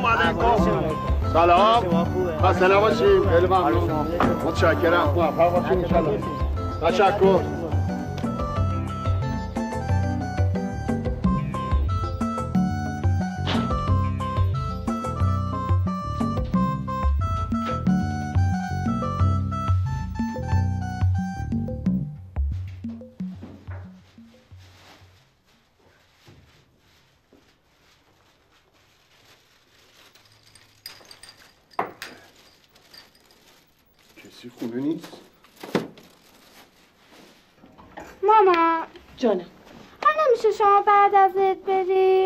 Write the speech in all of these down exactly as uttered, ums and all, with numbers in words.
سلام علیکم. سلام. خسته نباشید. خیلی ممنون. متشکرم. موفق باشید ان شاءالله. تشکر. خونه نیست؟ ماما جانم حالا نمیشه شما بعد از عید بری؟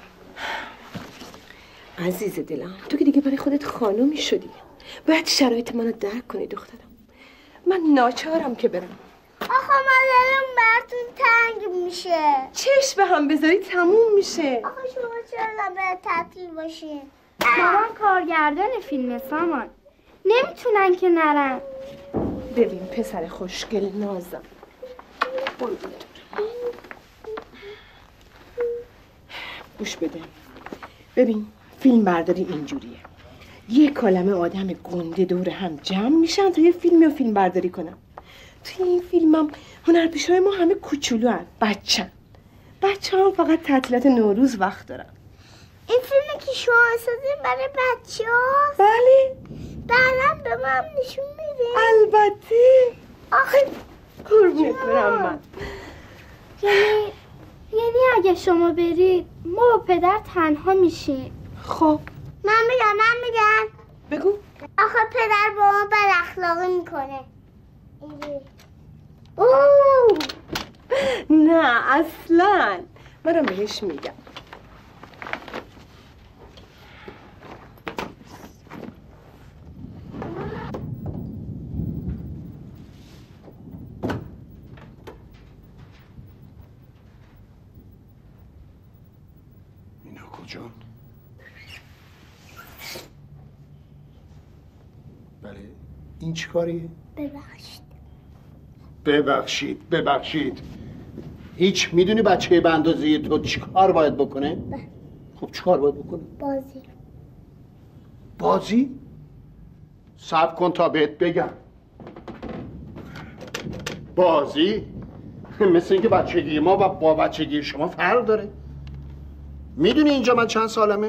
عزیز دلم تو که دیگه برای خودت خانومی شدی، باید شرایط منو درک کنی دخترم. من ناچارم که برم. آخه مادرم براتون تنگ میشه. چش به هم بذاری تموم میشه. آخه شما چرا باید تعطیل باشین؟ مامان کارگردان فیلم سامان، نمیتونن که نرن. ببین پسر خوشگل نازم، گوش بده. ببین فیلم برداری اینجوریه، یه کلمه آدم گنده دور هم جمع میشن تا یه فیلمی رو فیلم برداری کنم. توی این فیلمم هنرپیشه‌های ما همه کوچولو هن، بچه‌ن. بچه هم فقط تعطیلات نوروز وقت دارن. این فیلمی که شما سازین برای بچه هاست؟ بله. بعدم به من نشون میدین؟ البته. آخه قربونت برم من. یعنی یعنی اگه شما برید ما با پدر تنها میشیم. خب من میگم من میگم بگو. آخه پدر با ما بد اخلاقی میکنه. اوه نه اصلا، منم بهش میگم. اینا کجا؟ بله این چی کاریه؟ ببخشید ببخشید ببخشید. هیچ میدونی بچه به اندازه تو چی کار باید بکنه؟ بله. خب چی کار باید بکنه؟ بازی. بازی؟ صبر کن تا بهت بگم. بازی؟ مثل اینکه بچگی ما و با بچگی شما فرق داره. میدونی اینجا من چند سالمه؟ نه.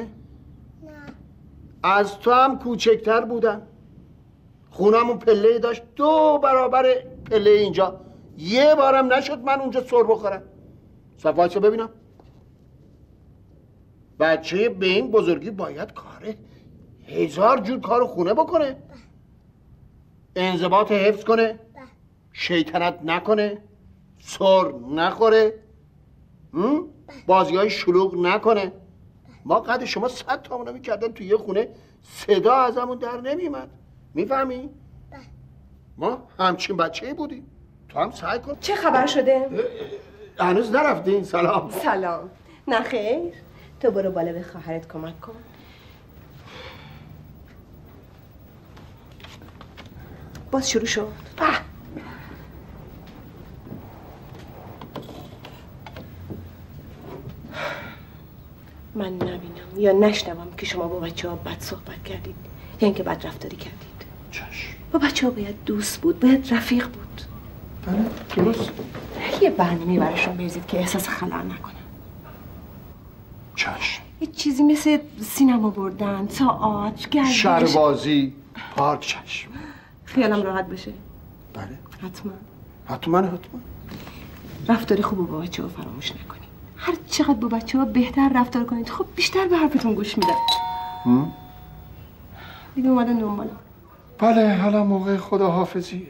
از تو هم کوچکتر بودم. خونمون پله داشت دو برابر پله اینجا. یه بارم نشد من اونجا سر بخورم. صفایشو ببینم. بچه به این بزرگی باید کاره هزار جور کار خونه بکنه. انضباط حفظ کنه، شیطنت نکنه، سر نخوره، بازی های شلوغ نکنه. ما قد شما صد تامونو میکردن توی یه خونه صدا ازمون در نمیمد. میفهمی؟ ما همچین بچه بودیم. تو هم سعی کن. چه خبر شده؟ هنوز نرفتین؟ سلام. سلام. نه خیر، تو برو بالا به خواهرت کمک کن. باز شروع شد. اه. من نبینم یا نشنوم که شما با بچه ها بد صحبت کردید یا اینکه بد رفتاری کردید. چشم. با بچه ها باید دوست بود، باید رفیق بود. بله درست. یه برنامه براشون بریزید که احساس خلأ نکنن. چشم. یه چیزی مثل سینما بردن، تئاتر، گردش، شهربازی، پارک. چشم. خیالم راحت بشه. بله حتما. حتما حتما. رفتاری خوب با بچه ها فراموش نکنید. هر چقدر با بچه ها بهتر رفتار کنید خب بیشتر به حرفتون گوش میدن. دیگه اومدن دنبالم. بله حالا موقع خداحافظیه.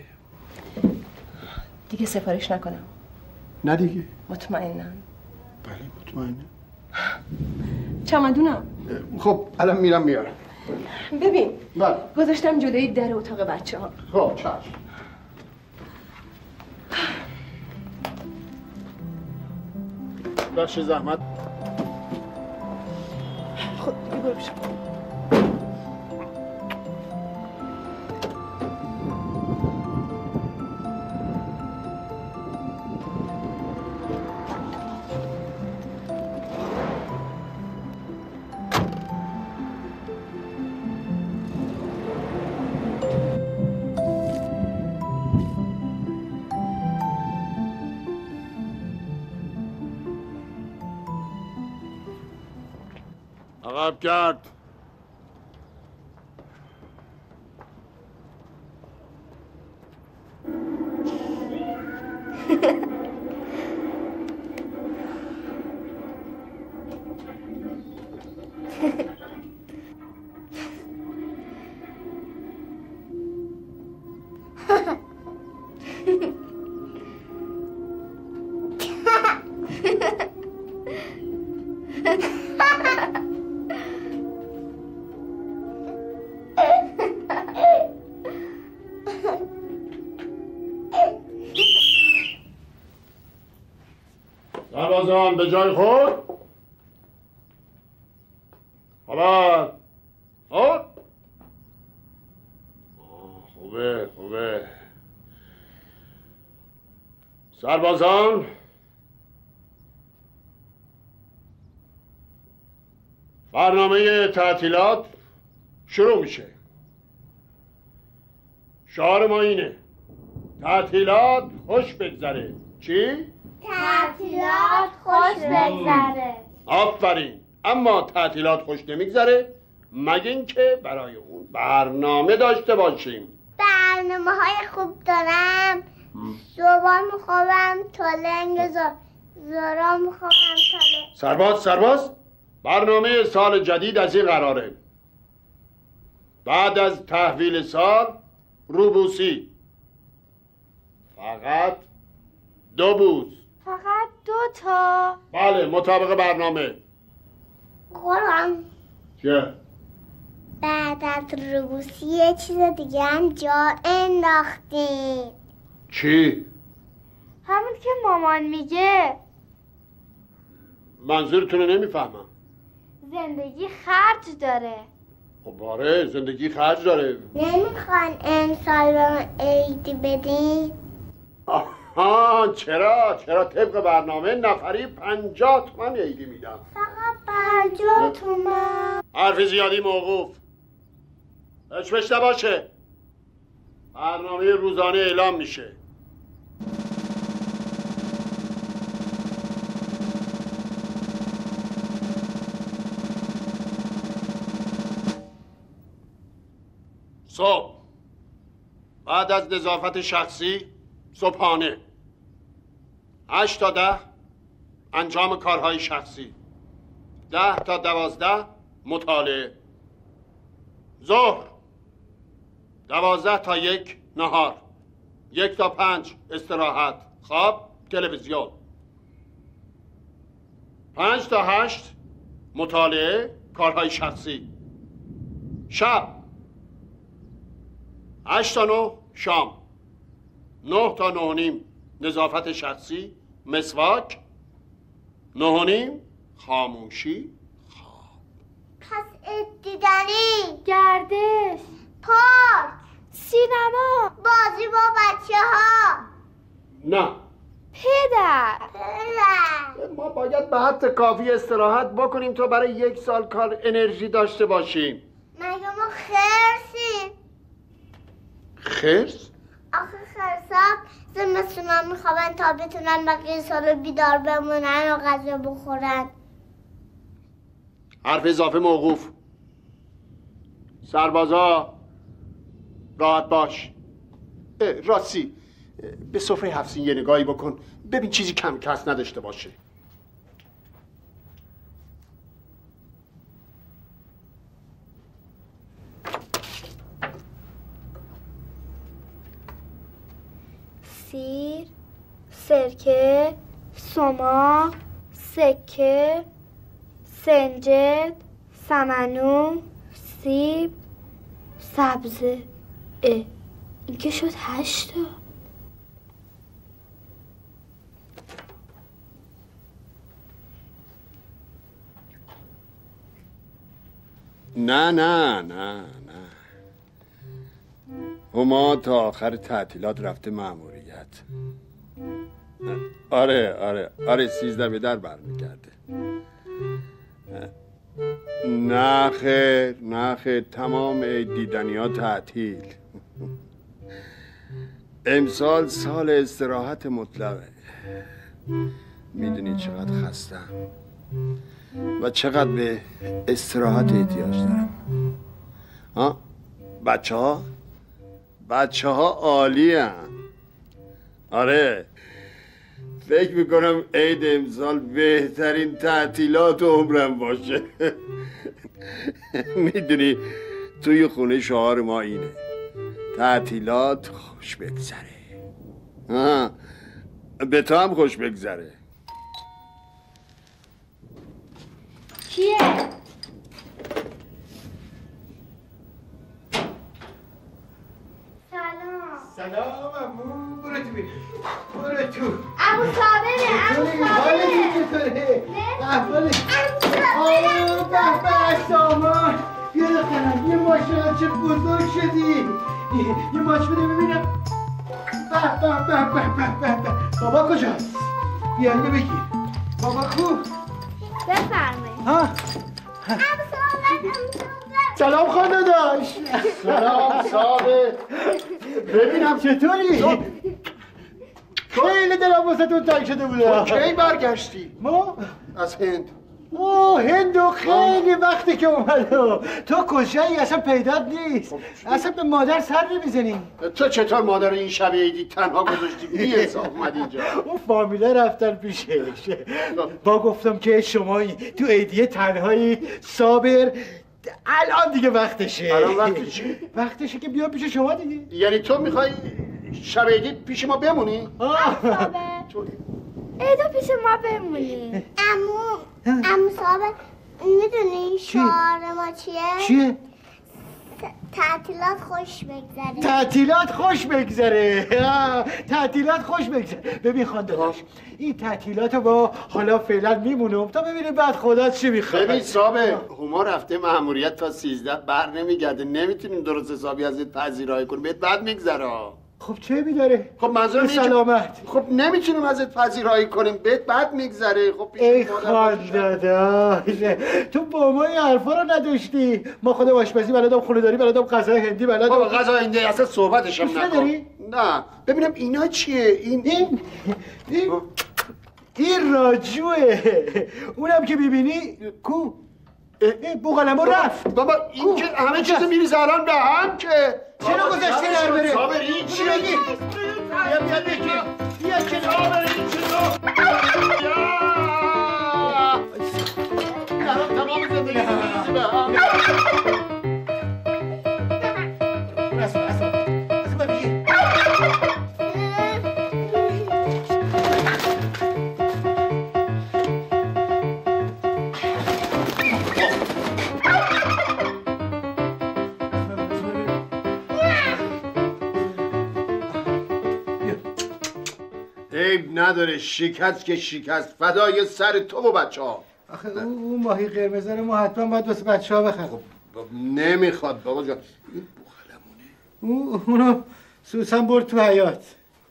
دیگه سفارش نکنم. نه دیگه. مطمئنم. بله مطمئنم. چمدونم. خب الان میرم میارم. ببین بله گذاشتم جلوی در اتاق بچه ها. خب چشم. بخش زحمت. خب دیگه برو بشم. عقب کرد. سربازان به جای خود. خبر خود. خوبه خوبه. سربازان برنامه تعطیلات شروع میشه. شعار ما اینه: تعطیلات خوش بگذره. چی؟ تعطیلات خوش بگذره. آفرین. اما تعطیلات خوش نمیگذره مگه اینکه برای اون برنامه داشته باشیم. برنامه های خوب دارم. صبح میخوابم تا لنگ زار زارا میخوابم تا لنگ. سرباز سرباز برنامه سال جدید از این قراره: بعد از تحویل سال روبوسی، فقط دو بوس. فقط دو تا؟ بله مطابق برنامه. قرآن چه؟ بعد از روبوسی یه چیز دیگه هم جا انداختیم. چی؟ همون که مامان میگه. منظورتونو نمیفهمم. زندگی خرج داره. خب آره زندگی خرج داره. نمیخوان امسال به من عیدی بدین؟ آها چرا؟ چرا طبق برنامه نفری پنجاه تومن عیدی میدم. فقط پنجاه تومن؟ حرف زیادی موقوف. اشپش نباشه. برنامه روزانه اعلام میشه. صبح بعد از نظافت شخصی صبحانه هشت تا ده انجام کارهای شخصی، ده تا دوازده مطالعه، ظهر دوازده تا یک نهار، یک تا پنج استراحت، خواب، تلویزیون، پنج تا هشت مطالعه، کارهای شخصی، شب هشت تا نه شام، نه تا نه و نیم نظافت شخصی، مسواک، نه و نیم خاموشی، خواب. پس دیدنی، گردش، پارک، سینما، بازی با بچه ها. نه پدر پدر ما باید به حد کافی استراحت بکنیم تا برای یک سال کار انرژی داشته باشیم. مگه ما خرسیم؟ خرس؟ آخه خرسا زمستونا میخوابن تا بتونن بقیه سالو بیدار بمونن و غذا بخورن. حرف اضافه موقوف. سربازا راحت باش. راستی به سفره هفسین یه نگاهی بکن ببین چیزی کم کس نداشته باشه. سیر، سرکه، سما، سکه، سنجد، سمنو، سیب، سبزه. اه این که شد هشتا. نه نه نه نه هما تا آخر تعطیلات رفته مأموریت. آره آره آره سیزده به در برمیگرده. نه خیر نه خیر تمام عید دیدنی ها تعطیل. امسال سال استراحت مطلقه. میدونی چقدر خستم. و چقدر به استراحت احتیاج دارم. ها بچه ها بچه ها عالی هم. آره فکر میکنم عید امسال بهترین تعطیلات عمرم باشه. میدونی توی خونه شعار ما اینه تعطیلات خوش بگذره. ها به تو هم خوش بگذره. کیه؟ سلام عمو. برو تو برو برو تو. عمو صابره عمو صابره. حالت چطوره؟ احوالت آه به به سامان. بیا دخترم یه ماشین چه بزرگ شدی. یه ماش بده ببینم. به به به به به به. بابا کجاست؟ بیا اینو بگیر. بابا کو؟ بفرمایید. ها؟ عمو صابره عمو صابره. سلام خانه داشت. سلام صاحب. ببینم چطوری؟ خیلی دلم واسه تون تنگ شده بوده. کی برگشتی؟ ما؟ از هند. اوه هندو خیلی وقتی که اومده. تو کجایی؟ اصلا پیدات نیست. اصلا به مادر سر نمیزنی. تو چطور مادر این شب عیدی تنها گذاشتی؟ بی حساب اومد اینجا. اون فامیلا رفتن پیشش. با گفتم که شمایی تو عیدیه تنهایی صابر. الان دیگه وقتشه. الان وقت چی؟ وقتشه که بیا پیش شما دیگه. یعنی تو میخوای شب عیدی پیش ما بمونی؟ آه. ایدو پیش ما بمونی. عمو عمو صابر میدونی شعار ما چیه؟ چیه؟ تعطیلات خوش بگذره. تعطیلات خوش بگذره. تعطیلات خوش بگذره. ببین خانده داشت این تعطیلات رو با حالا فعلا میمونم تا ببینیم بعد خدا چی میخواد. ببین صابر هما رفته مأموریت تا سیزده بر نمیگرده. نمیتونیم درست حسابی ازت پذیرایی کنیم. بهت بد میگذره. خب چه میداره؟ خب منظورم اینه که- سلامت. خب نمیتونیم ازت پذیرایی کنیم. بهت بد میگذره. خب پیش ای مادر خانده داشت تو با ما این حرفا رو نداشتی. ما خودم آشپزی بلدم، خونه داری بلدم، غذای هندی بلدم. بابا غذا هندی اصلا صحبتش هم دوست نکن. نداری؟ نه ببینم اینا چیه؟ این این این این راجوه. اونم که ببینی کو این بوغلمو رفت. بابا این که همه چیز میریزه الان به هم که چرا گذاشتی در بره؟ صابر این چیه؟ بیا بیا بیا بیا کنار. صابر این چیه؟ الان تمام زندگی میریزی به هم. اصلا اصلا اصلا ببین. عیب نداره شکست که شکست فدای سر تو و بچه ها. آخه اون ماهی قرمز رو ما حتما باید واسه بچه ها بخرم. نمیخواد بابا جان. این بوخلمونه. او اونو سوسن برد تو حیات.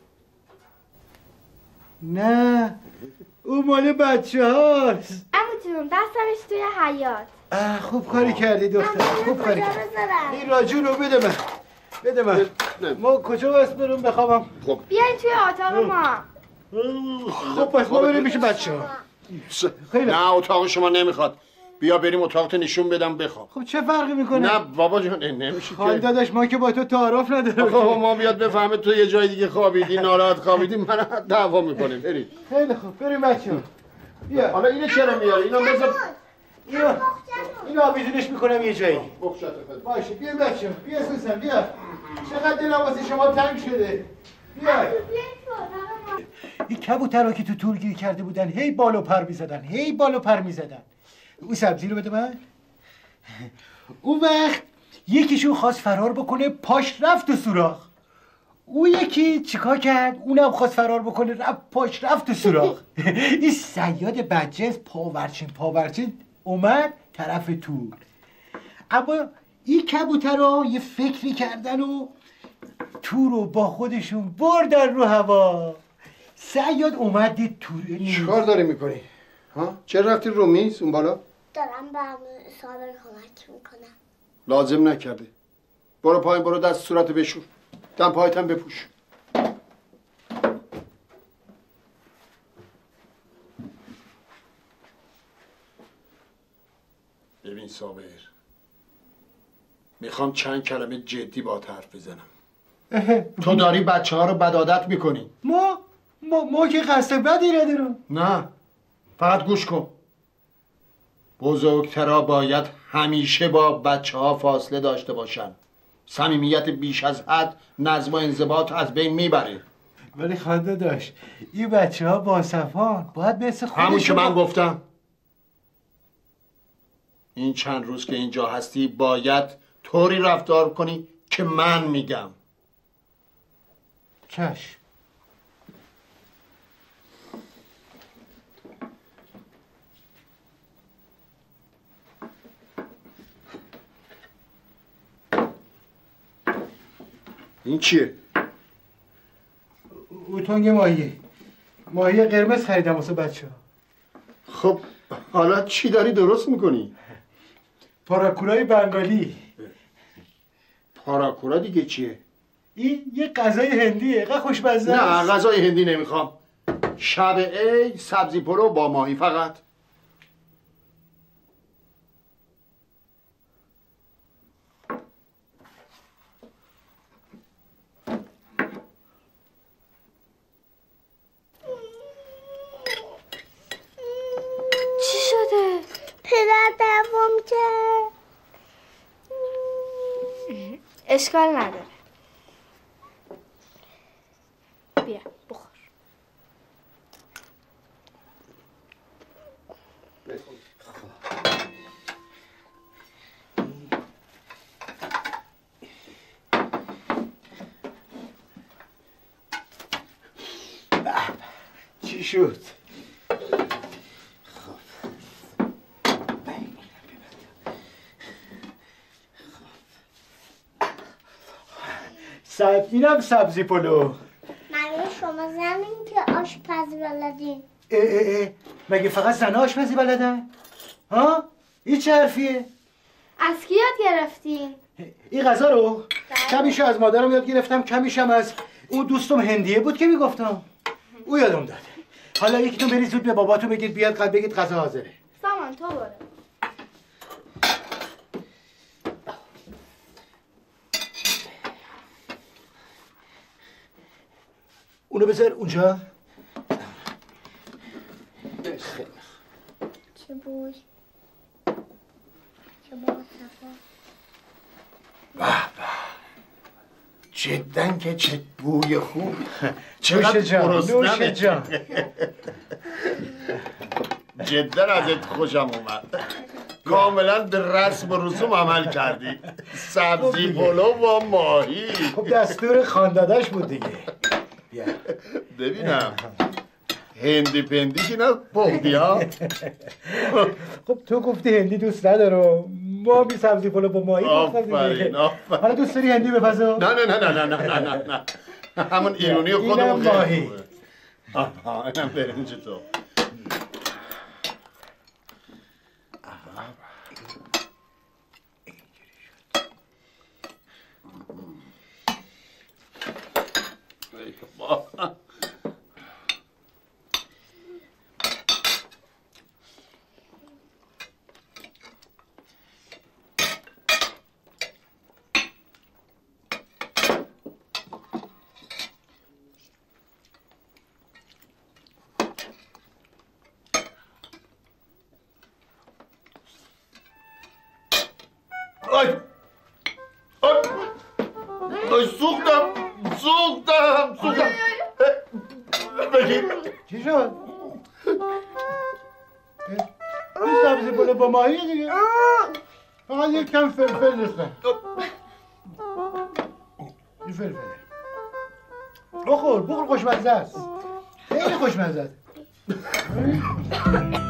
نه اون مال بچه هاست. عمو جون دستمش توی حیاط. اه خوب کاری کردی دختر. خوب کاری کجا کردی. بذارم؟ این راجو رو بده من. بده من. ما کجا بس برم بخوابم؟ خب بیاین توی اتاق ما. خب پس ما بریم پیش بچه ها. خیلی. نه اتاق شما نمیخواد. بیا بریم اتاقت نشون بدم بخواب. خب چه فرقی میکنه؟ نه بابا جان نمیشه خال که. داداش ما که با تو تعارف نداریم. آقا ما بیاد بفهمه تو یه جای دیگه خوابیدی ناراحت خوابیدی من دعوا میکنیم. بریم. خیلی خوب بریم بچه ها. بیا حالا اینو چرا میاری؟ اینا بذار اینو اینو آویزونش میکنم یه جایی. بخشت خود. باشه بیا بچه ها. بیا سوسن بیا. چقدر دلم واسه شما تنگ شده. بیا. بیاین تو اتاق ما. این کبوترها که تو تور گیر کرده بودن هی بال و پر میزدن هی بال و پر میزدن. اون سبزی رو بده من. اون وقت یکیشون خواست فرار بکنه پاش رفت تو سوراخ. اون یکی چیکار کرد؟ اونم خواست فرار بکنه رفت پاش رفت تو سوراخ. این صیاد بدجنس پاورچین پاورچین اومد طرف تور. اما این کبوترها یه فکری کردن و تور رو با خودشون بردن رو هوا. صیاد اومد دید تور نیست. چیکار داری میکنی؟ ها؟ چرا رفتی رو میز اون بالا؟ دارم به عمو صابر کمک میکنم. لازم نکرده. برو پایین برو دست صورت بشور. دم پایت هم بپوش. ببین صابر، میخوام چند کلمه جدی با حرف بزنم. تو داری بچه ها رو بدعادت میکنی. ما ما, ما که قصد بدی ندارم. نه، فقط گوش کن. بزرگترا باید همیشه با بچه ها فاصله داشته باشن. صمیمیت بیش از حد نظم و انضباط از بین میبره. ولی خانده داشت این بچه ها با صفان باید مثل خودشون. همون که من گفتم. این چند روز که اینجا هستی باید طوری رفتار کنی که من میگم. چشم. این چیه؟ اوتونگ ماهی ماهی قرمز خریدم واسه بچه ها. خب حالا چی داری درست میکنی؟ پاراکورای بنگالی. پاراکورا دیگه چیه؟ این یه غذای هندیه، قه خوشمزه است. نه غذای هندی نمیخوام. شب عید سبزی پلو با ماهی فقط. چی شده؟ پدر دوام کرد. اشکال نداره. بیا بخور. چی شد؟ سب اینم سبزی پلو. مگه شما زنین که آشپز بلدین؟ اه اه اه. مگه فقط زن آشپزی بلدن؟ ها؟ این چه حرفیه؟ از کی یاد گرفتین؟ این غذا رو کمیشو از مادرم یاد گرفتم، کمیشم از اون دوستم هندیه بود که میگفتم. او یادم داد. حالا یکیتون برید زود به باباتون بگید بیاد قد بگید غذا حاضره. سامان تو برو. اونو بذار اونجا. چه بوی؟ چه با صفا؟ به به، جدن که چه بوی خوب. نوش چقدر جان، نوش گرسنمه. جان. جدا ازت خوشم اومد. کاملا به رسم و رسوم عمل کردی. سبزی پلو با ماهی. خب دستور خاندادش بود دیگه. بیا. ببینم هندی پندی که نه پختی ها. خب تو گفتی هندی دوست ندارم، ما بی سبزی پلو با ماهی گفتم آفرین دیگه. آفرین. حالا دوست داری هندی بپزا؟ نه نه نه نه نه نه نه نه نه همون ایرونی خودمون اینم ماهی. خوبه. آها اینم برنج تو. آی آی آی سوختم سوختم سوختم. بگیر. چی شد؟ این سبزی پلو با ماهی دیگه. فقط یک کم فلفل داشتن. این فلفله. بخور بخور، خوشمزه است. خیلی خوشمزه است.